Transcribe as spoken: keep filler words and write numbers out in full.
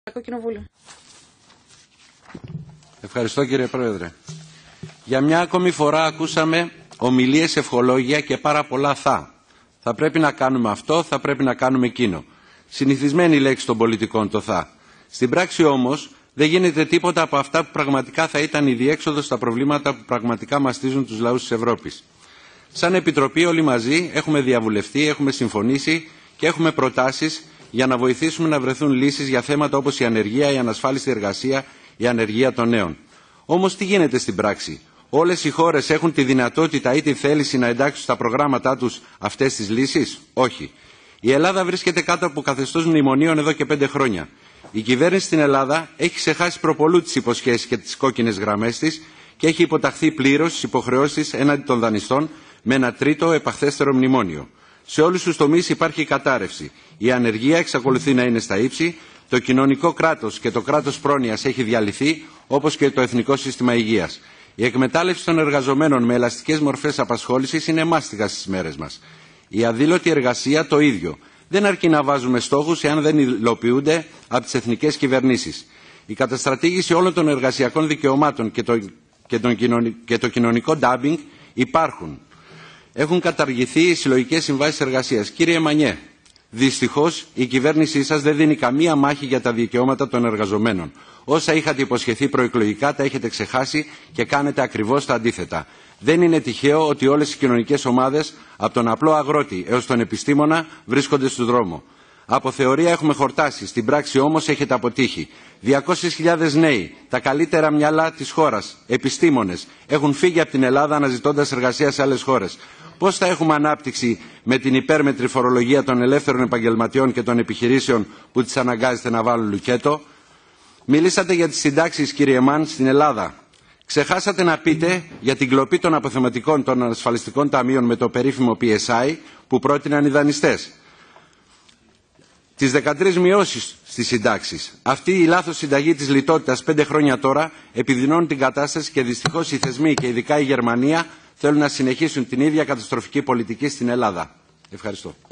Ευχαριστώ κύριε Πρόεδρε. Για μια ακόμη φορά ακούσαμε ομιλίες, ευχολόγια και πάρα πολλά θα. Θα πρέπει να κάνουμε αυτό, θα πρέπει να κάνουμε εκείνο. Συνηθισμένη λέξη των πολιτικών το θα. Στην πράξη όμως δεν γίνεται τίποτα από αυτά που πραγματικά θα ήταν η διέξοδο στα προβλήματα που πραγματικά μαστίζουν τους λαούς της Ευρώπης. Σαν Επιτροπή όλοι μαζί έχουμε διαβουλευτεί, έχουμε συμφωνήσει και έχουμε προτάσεις για να βοηθήσουμε να βρεθούν λύσεις για θέματα όπως η ανεργία, η ανασφάλιστη εργασία, η ανεργία των νέων. Όμως τι γίνεται στην πράξη? Όλες οι χώρες έχουν τη δυνατότητα ή τη θέληση να εντάξουν στα προγράμματά τους αυτές τις λύσεις? Όχι. Η Ελλάδα βρίσκεται κάτω από καθεστώς μνημονίων εδώ και πέντε χρόνια. Η κυβέρνηση στην Ελλάδα έχει ξεχάσει προπολού τις υποσχέσεις και τις κόκκινες γραμμές της και έχει υποταχθεί πλήρως στις υποχρεώσεις έναντι των δανειστών με ένα τρίτο επαχθέστερο μνημόνιο. Σε όλους τους τομείς υπάρχει κατάρρευση. Η ανεργία εξακολουθεί να είναι στα ύψη, το κοινωνικό κράτος και το κράτος πρόνοιας έχει διαλυθεί, όπως και το εθνικό σύστημα υγείας. Η εκμετάλλευση των εργαζομένων με ελαστικές μορφές απασχόλησης είναι μάστιγα στις μέρες μας. Η αδήλωτη εργασία το ίδιο. Δεν αρκεί να βάζουμε στόχους εάν δεν υλοποιούνται από τις εθνικές κυβερνήσεις. Η καταστρατήγηση όλων των εργασιακών δικαιωμάτων και το, και τον κοινωνι, και το κοινωνικό ντάμπινγκ υπάρχουν. Έχουν καταργηθεί οι συλλογικές συμβάσεις εργασίας. Κύριε Μανιέ, δυστυχώς η κυβέρνησή σας δεν δίνει καμία μάχη για τα δικαιώματα των εργαζομένων. Όσα είχατε υποσχεθεί προεκλογικά τα έχετε ξεχάσει και κάνετε ακριβώς τα αντίθετα. Δεν είναι τυχαίο ότι όλες οι κοινωνικές ομάδες, από τον απλό αγρότη έως τον επιστήμονα, βρίσκονται στον δρόμο. Από θεωρία έχουμε χορτάσει, στην πράξη όμως έχετε αποτύχει. διακόσιες χιλιάδες νέοι, τα καλύτερα μυαλά της χώρας, επιστήμονες, έχουν φύγει από την Ελλάδα αναζητώντας εργασία σε άλλες χώρες. Πώς θα έχουμε ανάπτυξη με την υπέρμετρη φορολογία των ελεύθερων επαγγελματιών και των επιχειρήσεων που τις αναγκάζεται να βάλουν λουκέτο? Μιλήσατε για τις συντάξεις, κύριε Μαν, στην Ελλάδα. Ξεχάσατε να πείτε για την κλοπή των αποθεματικών των ασφαλιστικών ταμείων με το περίφημο πι ες άι που πρότειναν οι δανειστές. Τις δεκατρείς μειώσεις στις συντάξεις. Αυτή η λάθος συνταγή της λιτότητας πέντε χρόνια τώρα επιδεινώνει την κατάσταση και δυστυχώς οι θεσμοί και ειδικά η Γερμανία θέλουν να συνεχίσουν την ίδια καταστροφική πολιτική στην Ελλάδα. Ευχαριστώ.